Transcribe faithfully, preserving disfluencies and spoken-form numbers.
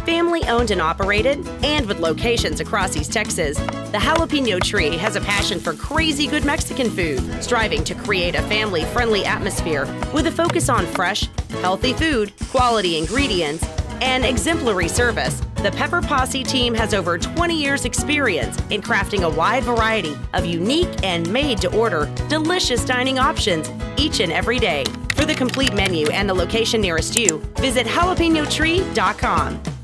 Family owned and operated, and with locations across East Texas, the Jalapeno Tree has a passion for crazy good Mexican food, striving to create a family-friendly atmosphere with a focus on fresh, healthy food, quality ingredients, and exemplary service. The Pepper Posse team has over twenty years experience in crafting a wide variety of unique and made-to-order delicious dining options each and every day. For the complete menu and the location nearest you, visit jalapeno tree dot com.